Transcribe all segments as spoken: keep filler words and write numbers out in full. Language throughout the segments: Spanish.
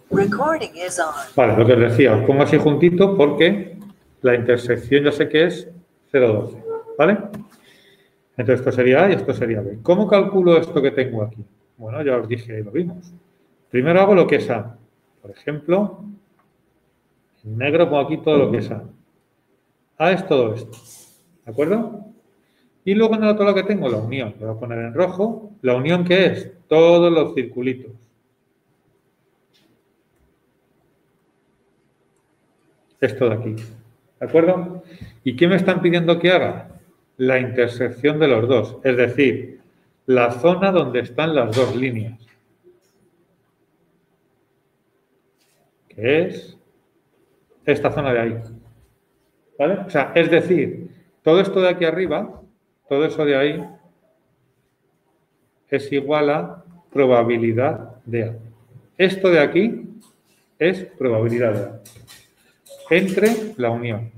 Recording is on. Vale, lo que os decía, os pongo así juntito porque la intersección ya sé que es cero coma doce, ¿vale? Entonces esto sería A y esto sería B. ¿Cómo calculo esto que tengo aquí? Bueno, ya os dije, ahí lo vimos. Primero hago lo que es A. Por ejemplo, en negro pongo aquí todo lo que es A. A es todo esto, ¿de acuerdo? Y luego en el otro lado que tengo la unión, lo voy a poner en rojo. ¿La unión qué es? Todos los circulitos. Esto de aquí, ¿de acuerdo? ¿Y qué me están pidiendo que haga? La intersección de los dos, es decir, la zona donde están las dos líneas. Que es esta zona de ahí. ¿Vale? O sea, es decir, todo esto de aquí arriba, todo eso de ahí, es igual a probabilidad de A. Esto de aquí es probabilidad de A. Entre la unión.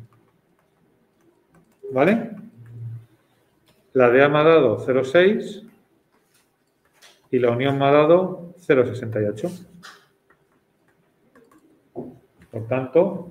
¿Vale? La de A me ha dado cero coma seis y la unión me ha dado cero coma sesenta y ocho. Por tanto,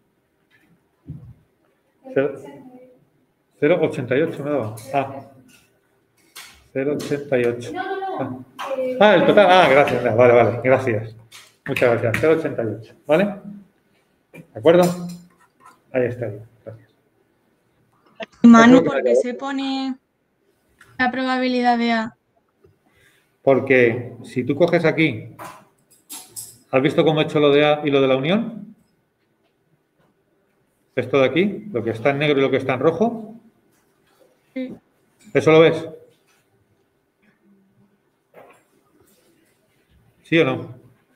cero coma ochenta y ocho me daba. Ah, cero coma ochenta y ocho. Ah. ah, el total. Ah, gracias. Vale, vale, gracias. Muchas gracias. cero coma ochenta y ocho. ¿Vale? ¿De acuerdo? Ahí está. Gracias. Manu, ¿por qué se pone la probabilidad de A? Porque si tú coges aquí, ¿has visto cómo he hecho lo de A y lo de la unión? Esto de aquí, lo que está en negro y lo que está en rojo. Sí. ¿Eso lo ves? ¿Sí o no?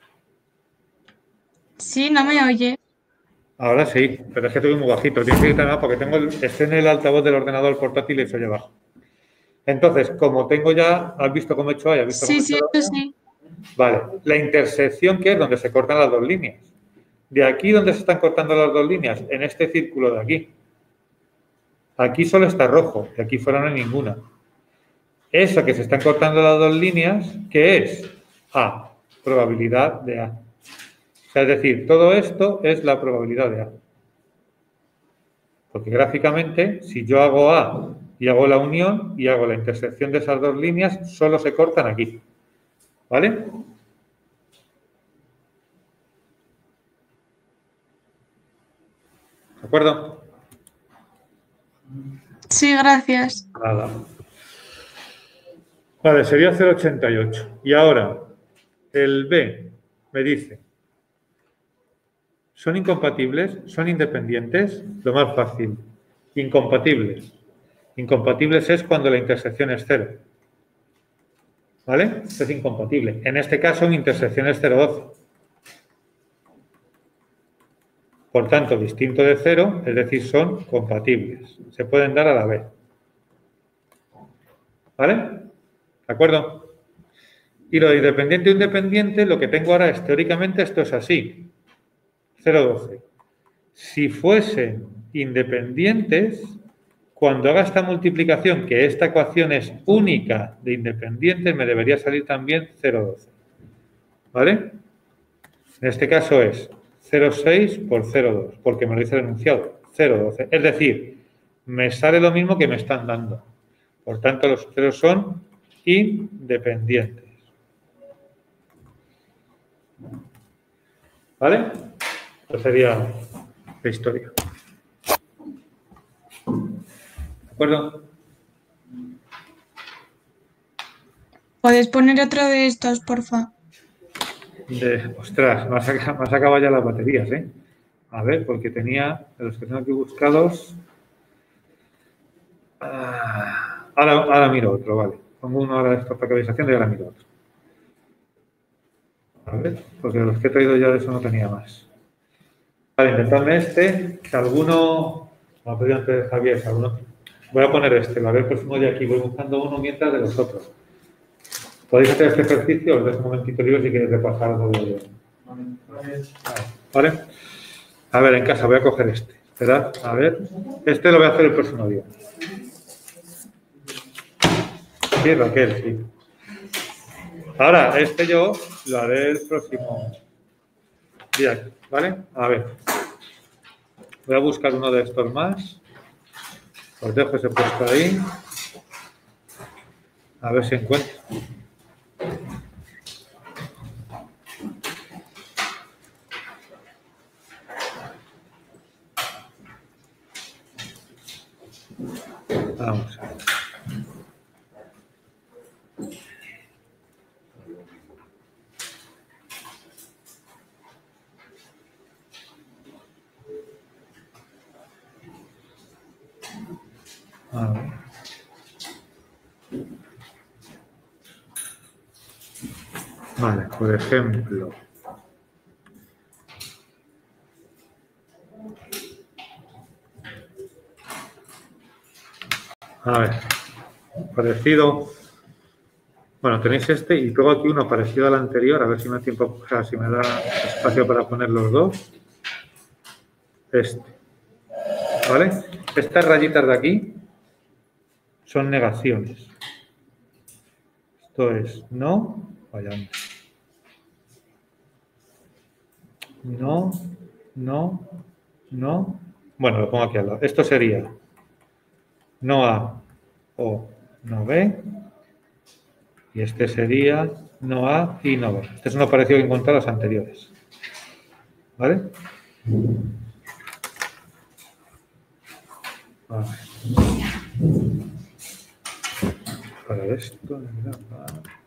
Sí, no me oye. Ahora sí, pero es que estoy muy bajito. Tienes que gritar más porque tengo el, estoy en el altavoz del ordenador portátil y se oye bajo. Entonces, como tengo ya, ¿has visto cómo he hecho A? ¿Has visto Sí, cómo he sí, hecho eso sí. Vale, la intersección que es donde se cortan las dos líneas. De aquí donde se están cortando las dos líneas, en este círculo de aquí. Aquí solo está rojo, y aquí fuera no hay ninguna. Eso que se están cortando las dos líneas, ¿qué es? A, probabilidad de A. O sea, es decir, todo esto es la probabilidad de A. Porque gráficamente, si yo hago A y hago la unión y hago la intersección de esas dos líneas, solo se cortan aquí. ¿Vale? ¿De acuerdo? Sí, gracias. Nada. Vale, sería cero coma ochenta y ocho. Y ahora, el B me dice, ¿son incompatibles? ¿Son independientes? Lo más fácil. Incompatibles. Incompatibles es cuando la intersección es cero. ¿Vale? Esto es incompatible. En este caso, mi intersección es cero coma doce. Por tanto, distinto de cero, es decir, son compatibles. Se pueden dar a la vez. ¿Vale? ¿De acuerdo? Y lo de independiente o independiente, lo que tengo ahora es, teóricamente, esto es así. cero coma doce. Si fuesen independientes, cuando haga esta multiplicación, que esta ecuación es única de independientes, me debería salir también cero coma doce. ¿Vale? En este caso es cero coma seis por cero coma dos, porque me lo dice el enunciado, cero coma doce. Es decir, me sale lo mismo que me están dando. Por tanto, los ceros son independientes. ¿Vale? Esta sería la historia. ¿De acuerdo? ¿Puedes poner otro de estos, porfa? De, ostras, me has sacado, me has sacado ya las baterías, ¿eh? A ver, porque tenía, de los que tengo aquí buscados... Ah, ahora, ahora miro otro, vale. Pongo uno ahora de esta factorización y ahora miro otro. A ver, porque de los que he traído ya de eso no tenía más. Vale, intentadme este. Si alguno... Me ha pedido antes Javier, si alguno... Voy a poner este, a ver el próximo día aquí. Voy buscando uno mientras de los otros. Podéis hacer este ejercicio, os dejo un momentito libre si queréis repasar algo de... ¿Vale? A ver, en casa voy a coger este. Esperad, a ver. Este lo voy a hacer el próximo día. Sí, Raquel, sí. Ahora, este yo lo haré el próximo... Bien, ¿vale? A ver. Voy a buscar uno de estos más. Os dejo ese puesto ahí. A ver si encuentro. Vamos a ver. A ver. Vale, por ejemplo. A ver, parecido. Bueno, tenéis este y luego aquí uno parecido al anterior, a ver si me da tiempo, o sea, si me da espacio para poner los dos. Este. ¿Vale? Estas rayitas de aquí son negaciones. Esto es no, vaya. No, no, no. Bueno, lo pongo aquí al lado. Esto sería no A o no B. Y este sería no A y no B. Este es uno parecido que encontré a los anteriores. ¿Vale? Vale. Para esto, mira, vale.